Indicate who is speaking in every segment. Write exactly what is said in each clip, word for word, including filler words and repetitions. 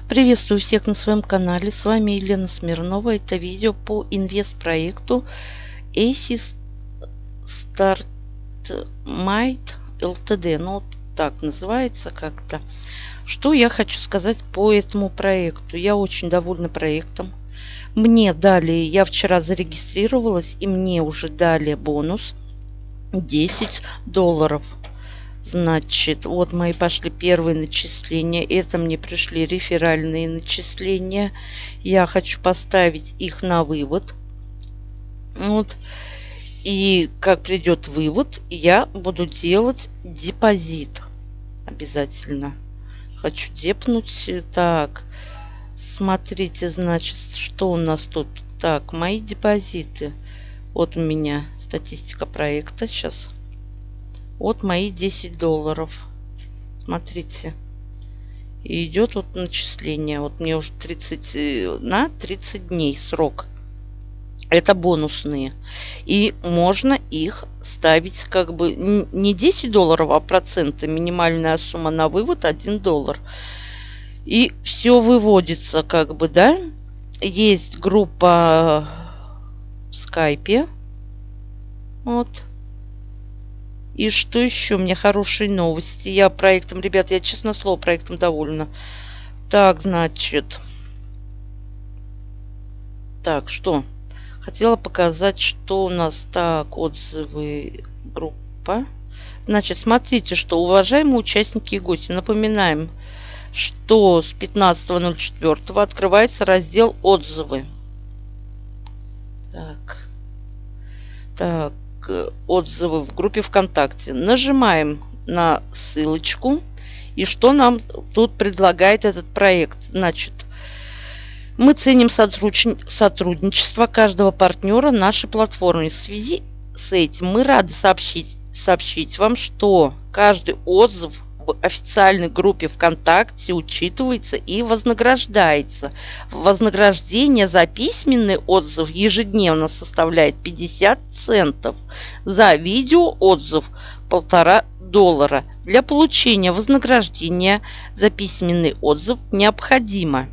Speaker 1: Приветствую всех на своем канале. С вами Елена Смирнова. Это видео по инвест-проекту Aces StartMate Ltd. Ну, так называется как-то. Что я хочу сказать по этому проекту? Я очень довольна проектом. Мне дали, я вчера зарегистрировалась, и мне уже дали бонус десять долларов. Значит, вот мои пошли первые начисления. Это мне пришли реферальные начисления. Я хочу поставить их на вывод. Вот. И как придет вывод, я буду делать депозит. Обязательно. Хочу депнуть. Так, смотрите, значит, что у нас тут. Так, мои депозиты. Вот у меня статистика проекта. Сейчас. Вот мои десять долларов. Смотрите. И идет вот начисление. Вот мне уже тридцать на тридцать дней срок. Это бонусные. И можно их ставить как бы не десять долларов, а проценты. Минимальная сумма на вывод один доллар. И все выводится как бы, да. Есть группа в скайпе. Вот. И что еще? У меня хорошие новости. Я проектом, ребят, я честно слово, проектом довольна. Так, значит. Так, что? Хотела показать, что у нас. Так, отзывы, группа. Значит, смотрите, что, уважаемые участники и гости, напоминаем, что с пятнадцатого ноль четвёртого открывается раздел отзывы. Так. Так. Отзывы в группе ВКонтакте. Нажимаем на ссылочку. И что нам тут предлагает этот проект? Значит, мы ценим сотрудничество каждого партнера нашей платформы. В связи с этим мы рады сообщить, сообщить вам, что каждый отзыв в официальной группе ВКонтакте учитывается и вознаграждается. Вознаграждение за письменный отзыв ежедневно составляет пятьдесят центов. За видеоотзыв полтора доллара. Для получения вознаграждения за письменный отзыв необходимо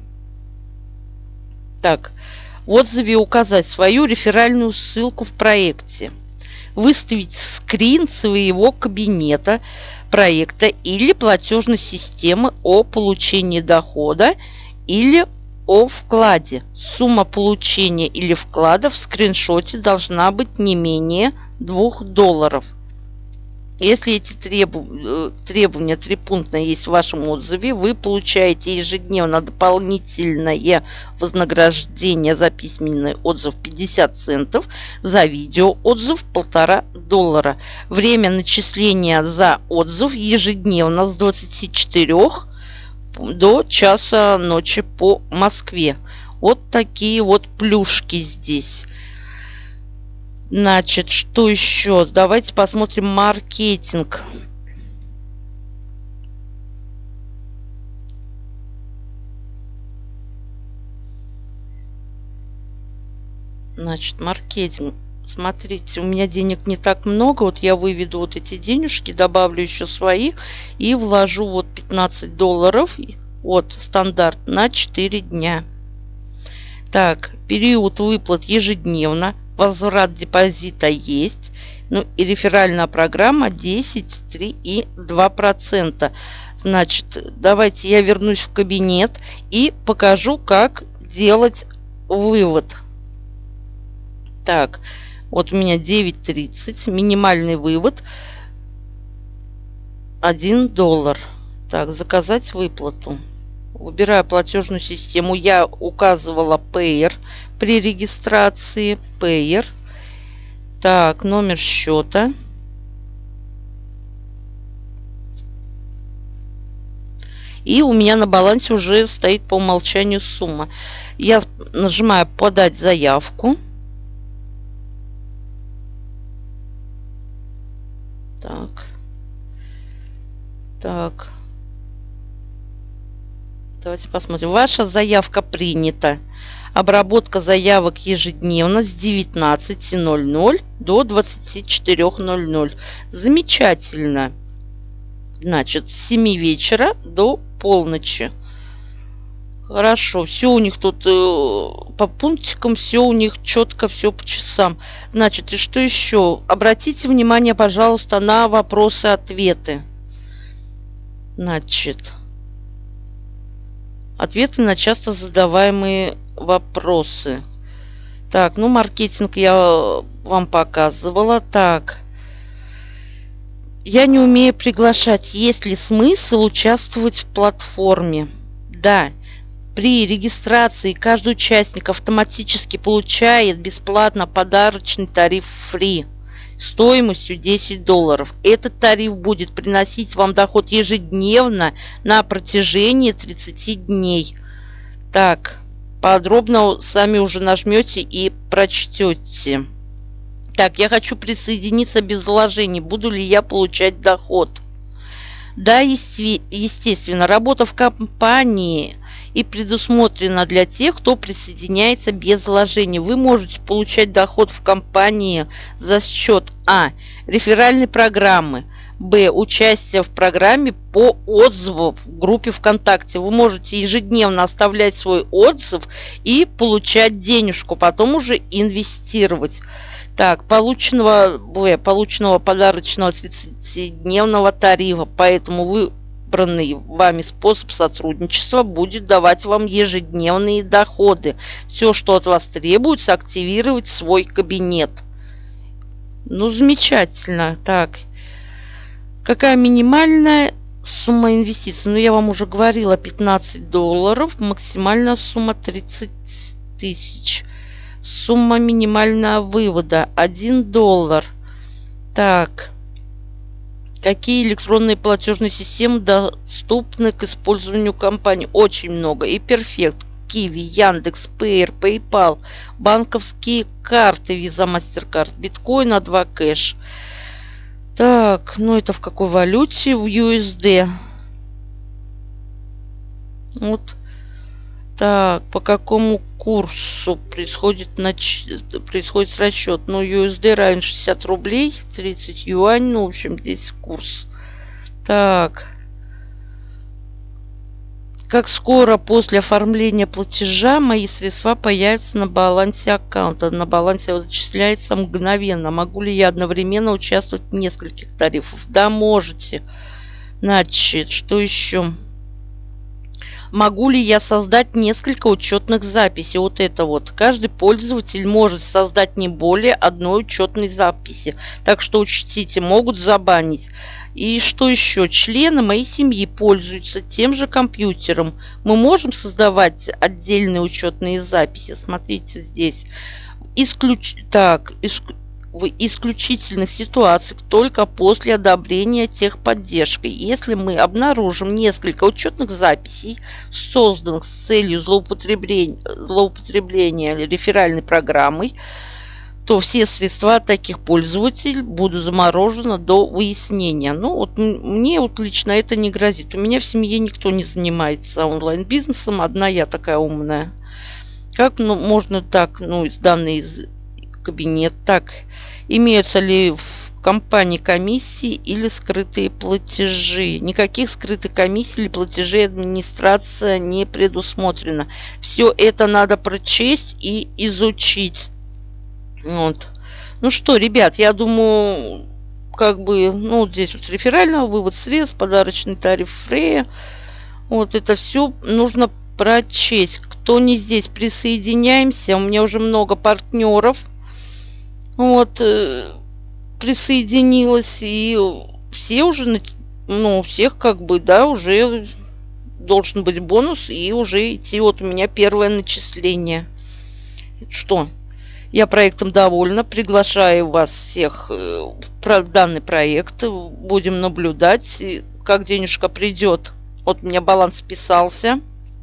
Speaker 1: так, в отзыве указать свою реферальную ссылку в проекте, выставить скрин своего кабинета проекта или платежной системы о получении дохода или о вкладе. Сумма получения или вклада в скриншоте должна быть не менее двух долларов. Если эти требу... требования трипунктные есть в вашем отзыве, вы получаете ежедневно дополнительное вознаграждение за письменный отзыв пятьдесят центов, за видеоотзыв полтора доллара. Время начисления за отзыв ежедневно с двадцати четырёх до часа ночи по Москве. Вот такие вот плюшки здесь. Значит, что еще? Давайте посмотрим маркетинг. Значит, маркетинг. Смотрите, у меня денег не так много. Вот я выведу вот эти денежки, добавлю еще свои и вложу вот пятнадцать долларов. Вот стандарт на четыре дня. Так, период выплат ежедневно. Возврат депозита есть. Ну и реферальная программа десять, три и два процента. Значит, давайте я вернусь в кабинет и покажу, как делать вывод. Так, вот у меня девять тридцать. Минимальный вывод один доллар. Так, заказать выплату. Выбираю платежную систему. Я указывала Payer при регистрации. Payer. Так, номер счета. И у меня на балансе уже стоит по умолчанию сумма. Я нажимаю подать заявку. Так. Так. Давайте посмотрим. Ваша заявка принята. Обработка заявок ежедневно с девятнадцати ноль-ноль до двадцати четырёх ноль-ноль. 'Значит, с семи вечера до полночи. Хорошо, все у них тут э, по пунктикам, все у них четко, все по часам. Значит, и что еще? Обратите внимание, пожалуйста, на вопросы-ответы. Значит, ответы на часто задаваемые вопросы. Так, ну маркетинг я вам показывала. Так, я не умею приглашать. Есть ли смысл участвовать в платформе? Да. При регистрации каждый участник автоматически получает бесплатно подарочный тариф Free стоимостью десять долларов. Этот тариф будет приносить вам доход ежедневно на протяжении тридцати дней. Так, подробно сами уже нажмете и прочтете. Так, я хочу присоединиться без вложений. Буду ли я получать доход? Да, естественно, работа в компании и предусмотрена для тех, кто присоединяется без вложений. Вы можете получать доход в компании за счет а. реферальной программы, б. участия в программе по отзыву в группе ВКонтакте. Вы можете ежедневно оставлять свой отзыв и получать денежку, потом уже инвестировать. Так, полученного, б. полученного подарочного тридцатидневного тарифа, поэтому выбранный вами способ сотрудничества будет давать вам ежедневные доходы. Все, что от вас требуется, активировать свой кабинет. Ну, замечательно. Так, какая минимальная сумма инвестиций? Ну, я вам уже говорила, пятнадцать долларов, максимальная сумма тридцать тысяч. Сумма минимального вывода один доллар. Так, какие электронные платежные системы доступны к использованию компании? Очень много. И Перфект, Киви, Яндекс, Пэйр, PayPal, банковские карты Visa, MasterCard, биткоин, а два кэш. Так, ну это в какой валюте? В ю эс ди. Вот. Так, по какому курсу происходит, нач... происходит расчет? Ну, ю эс ди равен шестьдесят рублей, тридцать юань. Ну, в общем, здесь курс. Так. Как скоро после оформления платежа мои средства появятся на балансе аккаунта? На балансе зачисляется мгновенно. Могу ли я одновременно участвовать в нескольких тарифах? Да, можете. Значит, что еще? Могу ли я создать несколько учетных записей? Вот это вот. Каждый пользователь может создать не более одной учетной записи. Так что учтите, могут забанить. И что еще? Члены моей семьи пользуются тем же компьютером. Мы можем создавать отдельные учетные записи. Смотрите здесь. Исключ... Так, иск... в исключительных ситуациях только после одобрения техподдержкой. Если мы обнаружим несколько учетных записей, созданных с целью злоупотребления, злоупотребления реферальной программой, то все средства таких пользователей будут заморожены до выяснения. Ну, вот мне вот лично это не грозит. У меня в семье никто не занимается онлайн-бизнесом, одна я такая умная. Как ну, можно так, ну, из данные из кабинет, так, имеются ли в компании комиссии или скрытые платежи? Никаких скрытых комиссий или платежей администрация не предусмотрена. Все это надо прочесть и изучить. Вот. Ну что, ребят, я думаю, как бы, ну, вот здесь вот реферального, вывод средств, подарочный тариф Фрея. Вот это все нужно прочесть. Кто не здесь, присоединяемся. У меня уже много партнеров. Вот, э, присоединилась. И все уже, ну, у всех как бы, да, уже должен быть бонус. И уже идти, вот у меня первое начисление. Что? Я проектом довольна. Приглашаю вас всех в данный проект. Будем наблюдать, как денежка придет. Вот у меня баланс списался.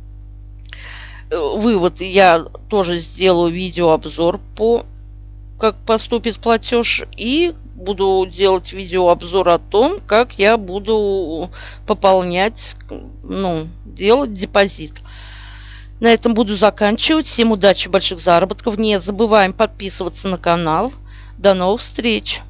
Speaker 1: Вывод. Я тоже сделаю видеообзор по как поступит платеж. И буду делать видеообзор о том, как я буду пополнять, ну, делать депозит. На этом буду заканчивать. Всем удачи, больших заработков. Не забываем подписываться на канал. До новых встреч!